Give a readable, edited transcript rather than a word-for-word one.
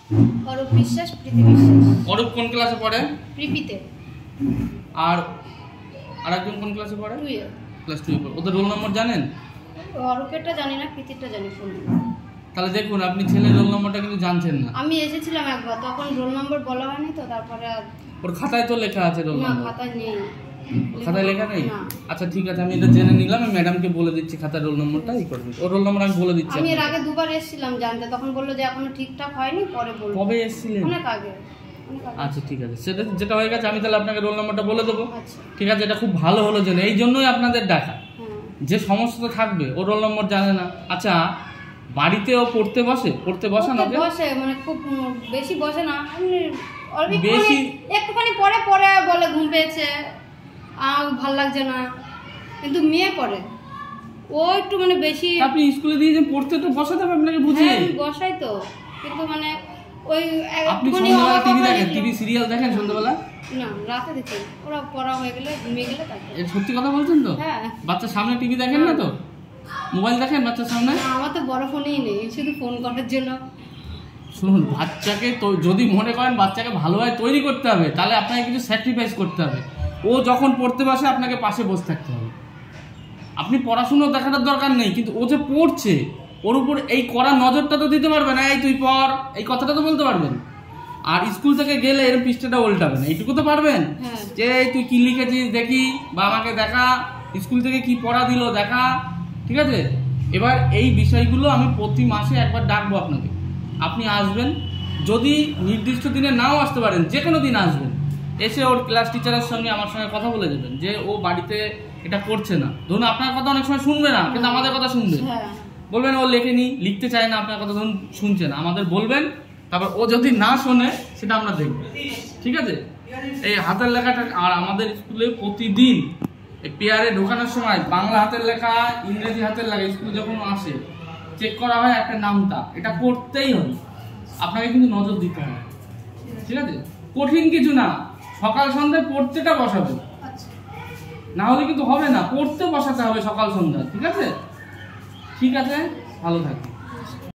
অরূপ বিশ্বাস, প্রীতি বিশ্বাস। অরূপ কোন ক্লাসে পড়ে? প্রিপিতে। আর আরেকজন কোন ক্লাসে পড়ে? 2 এ। ক্লাস 2 এ পড়ে। ওদের রোল নম্বর জানেন? অরূপেরটা জানি না, প্রীতিটা জানি ফোন। তাহলে দেখুন আপনি ছেলের রোল নম্বরটা কিন্তু জানছেন না। আমি এসেছিলাম একবার, তখন রোল নম্বর বলা হয়নি তো, তারপরে ওর খাতায় তো লেখা আছে রোল না, নম্বর। খাতায় নেই। খাতায় লেখা নেই? না। আচ্ছা ঠিক আছে, আমি এটা জেনে নিলাম। আমি ম্যাডামকে বলে দিচ্ছি খাতার রোল নম্বরটা ই করবে। ওর রোল নম্বর আমি বলে দিচ্ছি। আমি এর আগে 2 বার এসেছিলাম জানতে, তখন বললো যে এখনো ঠিকঠাক হয়নি, পরে বলবো। কবে এসেছিলেন? অনেক আগে। আচ্ছা ঠিক আছে, সেটা যেটা হয়ে গেছে আমি তাহলে আপনাকে রোল নম্বরটা বলে দেবো। আচ্ছা ঠিক আছে, এটা খুব ভালো হলো জেনে, এই জন্যই আপনাদের ডাকা। যে সমস্যা থাকবে ও রোল নম্বর জানে না। আচ্ছা বাড়িতে ও পড়তে বসে? পড়তে বসে না? বসে, মানে খুব বেশি বসে না, বেশি একটুখানি পরে পরে বলে ঘুম পেয়েছে, ভাল লাগছে না, কিন্তু মেয়ে পড়ে। ও একটু মানে বেশি। আপনি স্কুলে দিয়ে যে পড়তে তো বসাতে হবে আপনাকে বুঝিয়ে। বসাই তো, কিন্তু মানে ওই আপনি সন্ধ্যাবেলা টিভি দেখেন? টিভি সিরিয়াল দেখেন সন্ধ্যাবেলা? না, রাতে দেখি। ওরা পড়া হয়ে গেলে ঘুমিয়ে গেলে তারপর। সত্যি কথা বলছেন তো? হ্যাঁ। বাচ্চার সামনে টিভি দেখেন না তো? মোবাইল দেখেন বাচ্চার সামনে? আমার তো বড় ফোনই নেই, শুধু ফোন করার জন্য। শুনুন, বাচ্চাকে তো যদি মনে করেন বাচ্চাকে ভালোভাবে তৈরি করতে হবে, তাহলে আপনাকে কিছু স্যাক্রিফাইস করতে হবে। ও যখন পড়তে বসে আপনাকে পাশে বসে থাকতে হবে। আপনি পড়াশুনো দেখানোর দরকার নেই, কিন্তু ও যে পড়ছে ওর উপর এই কড়া নজরটা তো দিতে পারবেন। এই তুই পড়, এই কথাটা তো বলতে পারবেন। আর স্কুল থেকে গেলে এর পৃষ্ঠাটা উল্টাবেন, এইটুকু তো পারবেন। যে তুই কি লিখেছিস দেখি, বা আমাকে দেখা, স্কুল থেকে কি পড়া দিল দেখা। ঠিক আছে, এবার এই বিষয়গুলো আমি প্রতি মাসে একবার ডাকবো আপনাকে। আপনি আসবেন, যদি নির্দিষ্ট দিনে নাও আসতে পারেন, যে কোনো দিন আসবেন, এসে ওর ক্লাস টিচারের সঙ্গে আমার সঙ্গে কথা বলে যাবেন যে ও বাড়িতে এটা করছে না। ধরুন আপনার কথা অনেক সময় শুনবে না, কিন্তু আমাদের কথা শুনবে। বলবেন ও লেখেনি, লিখতে চায় না, আপনার কথা ধরুন শুনছে না, আমাদের বলবেন। তারপর ও যদি না শোনে সেটা আমরা দেখব। ঠিক আছে, এই হাতের লেখাটা। আর আমাদের স্কুলে প্রতিদিন এই পেয়ারে ঢোকানোর সময় বাংলা হাতের লেখা, ইংরেজি হাতের লেখা স্কুলে যখন আসে চেক করা হয় একটা নামতা। এটা করতেই হবে, আপনাকে কিন্তু নজর দিতে হবে। ঠিক আছে, কঠিন কিছু না। সকাল সন্ধ্যায় পড়তেটা বসাবে, না হলে কিন্তু হবে না। পড়তে বসাতে হবে সকাল সন্ধ্যা। ঠিক আছে, ঠিক আছে, ভালো থাকবে।